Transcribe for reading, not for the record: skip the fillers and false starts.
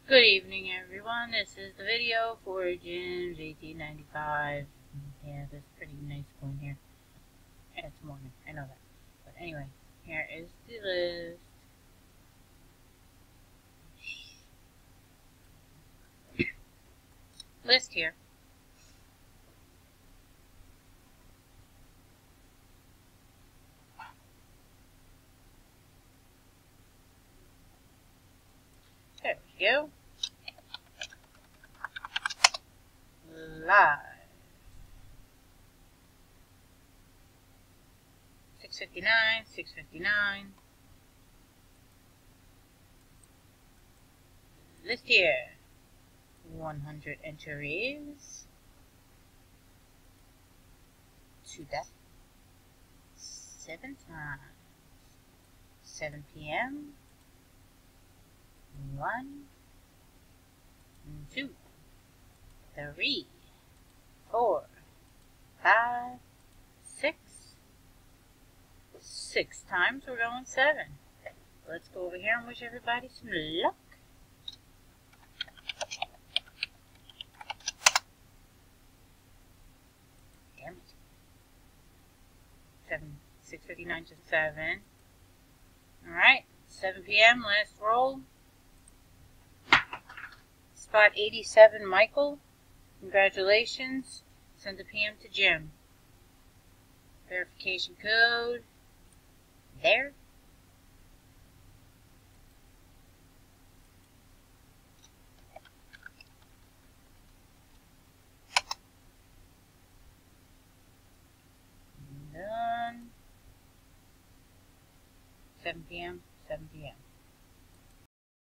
Good evening, everyone. This is the video for June 1895. Yeah, there's a pretty nice one here. And it's morning, I know that. But anyway, here is the list here. There we go. Live. 6:59, 6:59. List here. 100 entries. 2 deaths. 7 times. 7 p.m. 1, 2, 3, 4, 5, 6. 6 times we're going 7. Let's go over here and wish everybody some luck. Damn it. 6:59 to 7. Alright, 7 p.m. last roll. Spot 87, Michael. Congratulations. Send a PM to Jim. Verification code. There. Done. 7 p.m. 7 p.m.